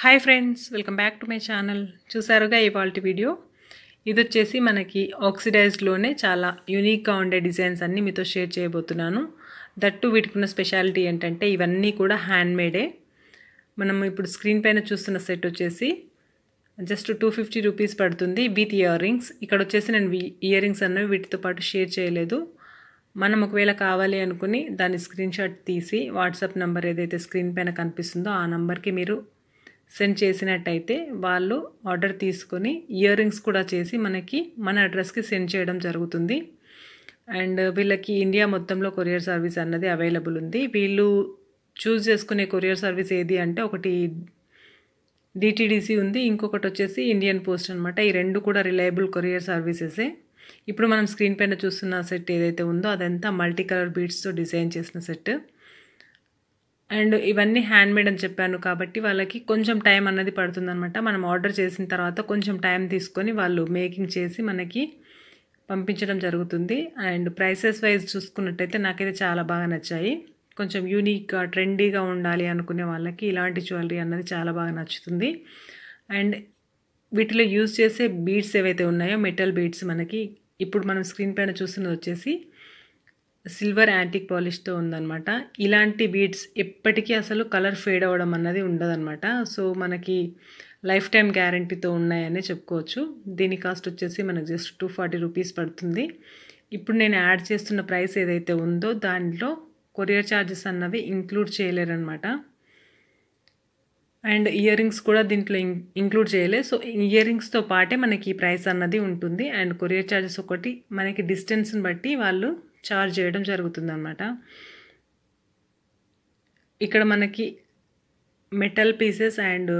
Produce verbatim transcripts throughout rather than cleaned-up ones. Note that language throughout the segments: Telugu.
Hi friends, welcome back to my channel. చూసారుగా ఇవాల్టి వీడియో. ఇది వచ్చేసి మనకి ఆక్సిడైజ్డ్లోనే చాలా యూనిక్గా ఉండే డిజైన్స్ అన్నీ మీతో షేర్ చేయబోతున్నాను. దట్టు వీటికున్న స్పెషాలిటీ ఏంటంటే ఇవన్నీ కూడా హ్యాండ్మేడే. మనం ఇప్పుడు స్క్రీన్ పైన చూస్తున్న సెట్ వచ్చేసి జస్ట్ టూ ఫిఫ్టీ రూపీస్ పడుతుంది విత్ ఇయర్ రింగ్స్. ఇక్కడ వచ్చేసి నేను ఇయర్ రింగ్స్ అన్నవి వీటితో పాటు షేర్ చేయలేదు. మనం ఒకవేళ కావాలి అనుకుని దాని స్క్రీన్ షాట్ తీసి వాట్సాప్ నెంబర్ ఏదైతే స్క్రీన్ పైన కనిపిస్తుందో ఆ నెంబర్కి మీరు సెండ్ చేసినట్టయితే వాళ్ళు ఆర్డర్ తీసుకొని ఇయర్ రింగ్స్ కూడా చేసి మనకి మన అడ్రస్కి సెండ్ చేయడం జరుగుతుంది. అండ్ వీళ్ళకి ఇండియా మొత్తంలో కొరియర్ సర్వీస్ అన్నది అవైలబుల్ ఉంది. వీళ్ళు చూస్ చేసుకునే కొరియర్ సర్వీస్ ఏది అంటే ఒకటి డిటిడిసి ఉంది, ఇంకొకటి వచ్చేసి ఇండియన్ పోస్ట్ అనమాట. ఈ రెండు కూడా రిలయబుల్ కొరియర్ సర్వీసెసే. ఇప్పుడు మనం స్క్రీన్ పైన చూస్తున్న సెట్ ఏదైతే ఉందో అదంతా మల్టీ కలర్ బీడ్స్తో డిజైన్ చేసిన సెట్. అండ్ ఇవన్నీ హ్యాండ్మేడ్ అని చెప్పాను కాబట్టి వాళ్ళకి కొంచెం టైం అన్నది పడుతుందన్నమాట. మనం ఆర్డర్ చేసిన తర్వాత కొంచెం టైం తీసుకొని వాళ్ళు మేకింగ్ చేసి మనకి పంపించడం జరుగుతుంది. అండ్ ప్రైసెస్ వైజ్ చూసుకున్నట్టయితే నాకైతే చాలా బాగా నచ్చాయి. కొంచెం యూనిక్గా ట్రెండీగా ఉండాలి అనుకునే వాళ్ళకి ఇలాంటి జ్యువెలరీ అన్నది చాలా బాగా నచ్చుతుంది. అండ్ వీటిలో యూజ్ చేసే బీడ్స్ ఏవైతే ఉన్నాయో మెటల్ బీడ్స్ మనకి ఇప్పుడు మనం స్క్రీన్ పైన చూస్తున్నది వచ్చేసి సిల్వర్ యాంటిక్ పాలిష్తో ఉందన్నమాట. ఇలాంటి బీడ్స్ ఎప్పటికీ అసలు కలర్ ఫేడ్ అవ్వడం అన్నది ఉండదన్నమాట. సో మనకి లైఫ్ టైం గ్యారంటీతో ఉన్నాయని చెప్పుకోవచ్చు. దీని కాస్ట్ వచ్చేసి మనకు జస్ట్ టూ ఫార్టీ రూపీస్ పడుతుంది. ఇప్పుడు నేను యాడ్ చేస్తున్న ప్రైస్ ఏదైతే ఉందో దాంట్లో కొరియర్ ఛార్జెస్ అన్నవి ఇంక్లూడ్ చేయలేరనమాట. అండ్ ఇయర్ రింగ్స్ కూడా దీంట్లో ఇంక్లూడ్ చేయలేదు. సో ఇయర్ రింగ్స్తో పాటే మనకి ఈ ప్రైస్ అన్నది ఉంటుంది. అండ్ కొరియర్ ఛార్జెస్ ఒకటి మనకి డిస్టెన్స్ని బట్టి వాళ్ళు చార్జ్ చేయడం జరుగుతుంది అన్నమాట. ఇక్కడ మనకి మెటల్ పీసెస్ అండ్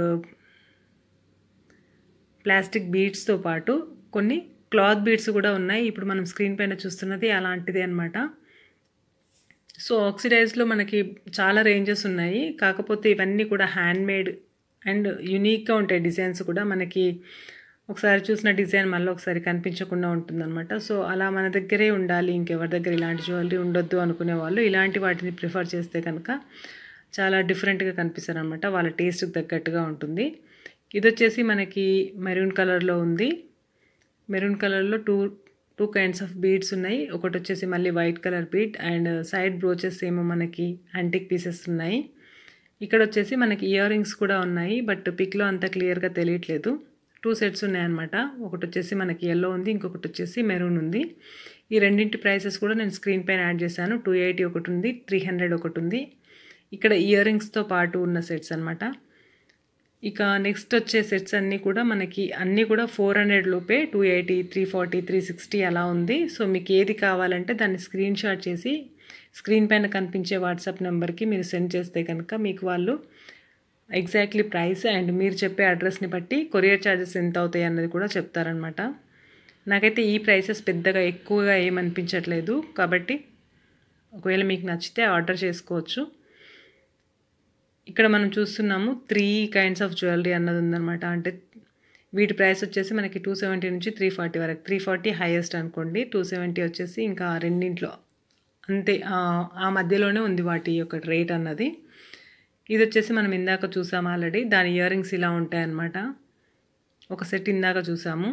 ప్లాస్టిక్ బీడ్స్తో పాటు కొన్ని క్లాత్ బీడ్స్ కూడా ఉన్నాయి. ఇప్పుడు మనం స్క్రీన్ పైన చూస్తున్నది అలాంటిదే అనమాట. సో ఆక్సిడైజ్లో మనకి చాలా రేంజెస్ ఉన్నాయి. కాకపోతే ఇవన్నీ కూడా హ్యాండ్మేడ్ అండ్ యూనిక్గా ఉంటాయి. డిజైన్స్ కూడా మనకి ఒకసారి చూసిన డిజైన్ మళ్ళీ ఒకసారి కనిపించకుండా ఉంటుందన్నమాట. సో అలా మన దగ్గరే ఉండాలి, ఇంకెవరి దగ్గర ఇలాంటి జ్యువెలరీ ఉండొద్దు అనుకునే వాళ్ళు ఇలాంటి వాటిని ప్రిఫర్ చేస్తే కనుక చాలా డిఫరెంట్గా కనిపిస్తారు అనమాట. వాళ్ళ టేస్ట్కి తగ్గట్టుగా ఉంటుంది. ఇది వచ్చేసి మనకి మెరూన్ కలర్లో ఉంది. మెరూన్ కలర్లో two two kinds of beads ఉన్నాయి. ఒకటి వచ్చేసి మళ్ళీ white colour bead and side brooches ఏమో మనకి యాంటిక్ పీసెస్ ఉన్నాయి. ఇక్కడ వచ్చేసి మనకి ఇయర్ రింగ్స్ కూడా ఉన్నాయి, బట్ పిక్లో అంత క్లియర్గా తెలియట్లేదు. టూ సెట్స్ ఉన్నాయన్నమాట. ఒకటి వచ్చేసి మనకి ఎల్లో ఉంది, ఇంకొకటి వచ్చేసి మెరూన్ ఉంది. ఈ రెండింటి ప్రైసెస్ కూడా నేను స్క్రీన్ పైన యాడ్ చేశాను. టూ ఎయిటీ ఒకటి ఉంది, త్రీ హండ్రెడ్ ఒకటి ఉంది. ఇక్కడ ఇయర్ రింగ్స్తో పాటు ఉన్న సెట్స్ అనమాట. ఇక నెక్స్ట్ వచ్చే సెట్స్ అన్నీ కూడా మనకి అన్నీ కూడా ఫోర్ హండ్రెడ్ లోపే, two eighty three forty three sixty అలా ఉంది. సో మీకు ఏది కావాలంటే దాన్ని స్క్రీన్ షాట్ చేసి స్క్రీన్ పైన కనిపించే వాట్సాప్ నెంబర్కి మీరు సెండ్ చేస్తే కనుక మీకు వాళ్ళు ఎగ్జాక్ట్లీ ప్రైస్ అండ్ మీరు చెప్పే అడ్రస్ని బట్టి కొరియర్ ఛార్జెస్ ఎంత అవుతాయి అన్నది కూడా చెప్తారనమాట. నాకైతే ఈ ప్రైసెస్ పెద్దగా ఎక్కువగా ఏమనిపించట్లేదు కాబట్టి ఒకవేళ మీకు నచ్చితే ఆర్డర్ చేసుకోవచ్చు. ఇక్కడ మనం చూస్తున్నాము త్రీ కైండ్స్ ఆఫ్ జ్యువెలరీ అన్నది ఉందన్నమాట. అంటే వీటి ప్రైస్ వచ్చేసి మనకి టూ సెవెంటీ నుంచి త్రీ ఫార్టీ వరకు. త్రీ ఫార్టీ హైయెస్ట్ అనుకోండి, టూ సెవెంటీ వచ్చేసి ఇంకా రెండింట్లో అంతే ఆ మధ్యలోనే ఉంది వాటి యొక్క రేట్ అన్నది. ఇది వచ్చేసి మనం ఇందాక చూసాము ఆల్రెడీ. దాని ఇయర్ రింగ్స్ ఇలా ఉంటాయన్నమాట. ఒక సెట్ ఇందాక చూసాము.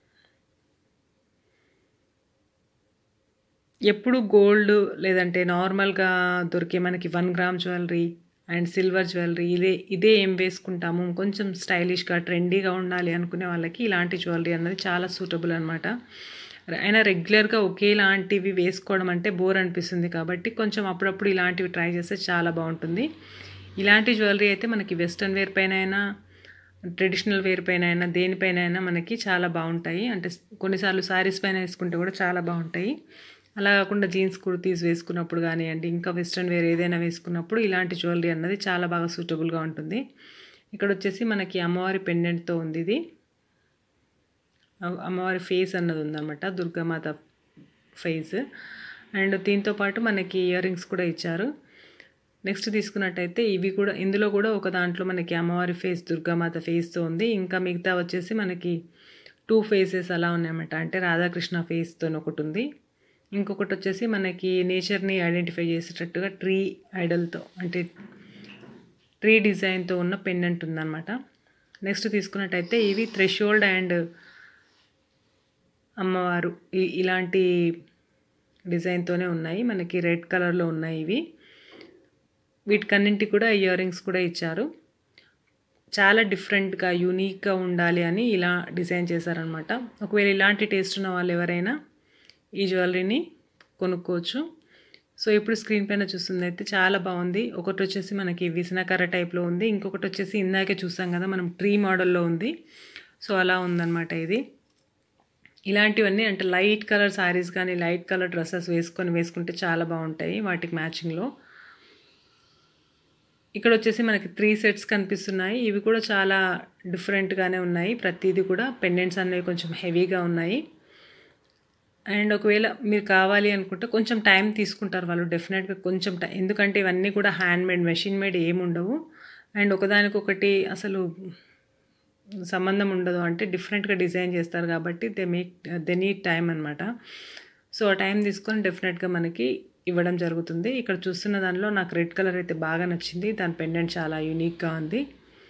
ఎప్పుడు గోల్డ్ లేదంటే నార్మల్గా దొరికే మనకి one gram jewellery and silver jewellery ఇదే ఇదే ఏం వేసుకుంటాము, కొంచెం స్టైలిష్గా ట్రెండీగా ఉండాలి అనుకునే వాళ్ళకి ఇలాంటి జ్యువెలరీ అన్నది చాలా సూటబుల్ అనమాట. అయినా రెగ్యులర్గా ఒకేలాంటివి వేసుకోవడం అంటే బోర్ అనిపిస్తుంది కాబట్టి కొంచెం అప్పుడప్పుడు ఇలాంటివి ట్రై చేస్తే చాలా బాగుంటుంది. ఇలాంటి జ్యువెలరీ అయితే మనకి వెస్ట్రన్ వేర్ పైన అయినా ట్రెడిషనల్ వేర్ పైన అయినా దేనిపైన అయినా మనకి చాలా బాగుంటాయి. అంటే కొన్నిసార్లు శారీస్ పైన వేసుకుంటే కూడా చాలా బాగుంటాయి. అలా కాకుండా జీన్స్ కుర్తీస్ వేసుకున్నప్పుడు కానివ్వండి, ఇంకా వెస్ట్రన్ వేర్ ఏదైనా వేసుకున్నప్పుడు ఇలాంటి జ్యువెలరీ అన్నది చాలా బాగా సూటబుల్గా ఉంటుంది. ఇక్కడ వచ్చేసి మనకి అమ్మవారి పెండెంట్తో ఉంది. ఇది అమ్మవారి ఫేస్ అన్నది ఉందన్నమాట, దుర్గామాత ఫేస్. అండ్ దీంతో పాటు మనకి ఇయర్ రింగ్స్ కూడా ఇచ్చారు. నెక్స్ట్ తీసుకున్నట్టయితే ఇవి కూడా ఇందులో కూడా ఒక దాంట్లో మనకి అమ్మవారి ఫేస్ దుర్గామాత ఫేస్తో ఉంది. ఇంకా మిగతా వచ్చేసి మనకి టూ ఫేసెస్ అలా ఉన్నాయన్నమాట. అంటే రాధాకృష్ణ ఫేస్తో ఒకటి ఉంది, ఇంకొకటి వచ్చేసి మనకి నేచర్ని ఐడెంటిఫై చేసేటట్టుగా ట్రీ ఐడల్తో అంటే ట్రీ డిజైన్తో ఉన్న పెండెంట్ ఉందన్నమాట. నెక్స్ట్ తీసుకున్నట్టయితే ఇవి థ్రెషోల్డ్ అండ్ అమ్మవారు ఇలాంటి డిజైన్తోనే ఉన్నాయి, మనకి రెడ్ కలర్లో ఉన్నాయి ఇవి. వీటికన్నింటికి కూడా ఇయర్ రింగ్స్ కూడా ఇచ్చారు. చాలా డిఫరెంట్గా యూనిక్గా ఉండాలి అని ఇలా డిజైన్ చేశారనమాట. ఒకవేళ ఇలాంటి టేస్ట్ ఉన్న వాళ్ళు ఎవరైనా ఈ జ్యువెలరీని కొనుక్కోవచ్చు. సో ఇప్పుడు స్క్రీన్ పైన చూస్తుంది అయితే చాలా బాగుంది. ఒకటి వచ్చేసి మనకి విసనకర్ర టైప్లో ఉంది, ఇంకొకటి వచ్చేసి ఇందాకే చూసాం కదా మనం ట్రీ మోడల్లో ఉంది. సో అలా ఉందన్నమాట ఇది. ఇలాంటివన్నీ అంటే లైట్ కలర్ శారీస్ కానీ లైట్ కలర్ డ్రెస్సెస్ వేసుకొని వేసుకుంటే చాలా బాగుంటాయి వాటికి మ్యాచింగ్లో. ఇక్కడ వచ్చేసి మనకి త్రీ సెట్స్ కనిపిస్తున్నాయి. ఇవి కూడా చాలా డిఫరెంట్గానే ఉన్నాయి. ప్రతిదీ కూడా పెండెంట్స్ అనేవి కొంచెం హెవీగా ఉన్నాయి. అండ్ ఒకవేళ మీరు కావాలి అనుకుంటే కొంచెం టైం తీసుకుంటారు వాళ్ళు డెఫినెట్గా, కొంచెం టైం, ఎందుకంటే ఇవన్నీ కూడా హ్యాండ్ మేడ్, మెషిన్ మేడ్ ఏమి ఉండవు. అండ్ ఒకదానికొకటి అసలు సంబంధం ఉండదు, అంటే డిఫరెంట్గా డిజైన్ చేస్తారు కాబట్టి they make they need time అనమాట. సో ఆ టైం తీసుకొని డెఫినెట్గా మనకి ఇవ్వడం జరుగుతుంది. ఇక్కడ చూస్తున్న దానిలో నాకు రెడ్ కలర్ అయితే బాగా నచ్చింది. దాని పెండెంట్ చాలా యూనిక్గా ఉంది.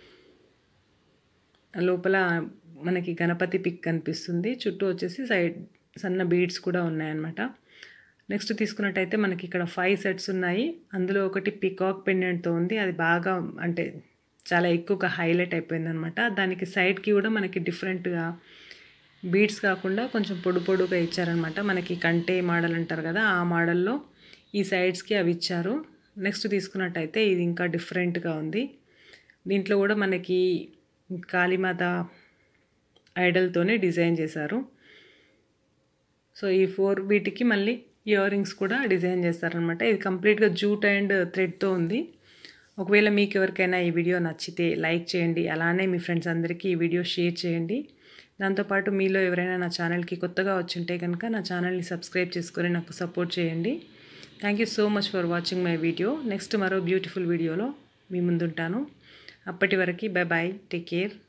లోపల మనకి గణపతి పిక్ కనిపిస్తుంది, చుట్టూ వచ్చేసి సైడ్ సన్న బీడ్స్ కూడా ఉన్నాయన్నమాట. నెక్స్ట్ తీసుకున్నట్టయితే మనకి ఇక్కడ ఫైవ్ సెట్స్ ఉన్నాయి. అందులో ఒకటి పికాక్ పెండెంట్తో ఉంది, అది బాగా అంటే చాలా ఎక్కువగా హైలైట్ అయిపోయింది అనమాట. దానికి సైడ్కి కూడా మనకి డిఫరెంట్గా బీడ్స్ కాకుండా కొంచెం పొడు పొడుగా ఇచ్చారనమాట. మనకి కంటే మోడల్ అంటారు కదా, ఆ మోడల్లో ఈ సైడ్స్కి అవి ఇచ్చారు. నెక్స్ట్ తీసుకున్నట్టయితే ఇది ఇంకా డిఫరెంట్గా ఉంది. దీంట్లో కూడా మనకి కాళీమాత ఐడల్తోనే డిజైన్ చేశారు. సో ఈ ఫోర్ వీటికి మళ్ళీ ఇయర్ రింగ్స్ కూడా డిజైన్ చేస్తారనమాట. ఇది కంప్లీట్గా జూట్ అండ్ థ్రెడ్తో ఉంది. ఒకవేళ మీకు ఎవరికైనా ఈ వీడియో నచ్చితే లైక్ చేయండి, అలానే మీ ఫ్రెండ్స్ అందరికీ ఈ వీడియో షేర్ చేయండి. దాంతోపాటు మీలో ఎవరైనా నా ఛానల్కి కొత్తగా వచ్చుంటే కనుక నా ఛానల్ని సబ్స్క్రైబ్ చేసుకొని నాకు సపోర్ట్ చేయండి. Thank you so much for watching my video. Next మరో బ్యూటిఫుల్ వీడియోలో మీ ముందుంటాను. అప్పటి వరకు బై బాయ్, టేక్ కేర్.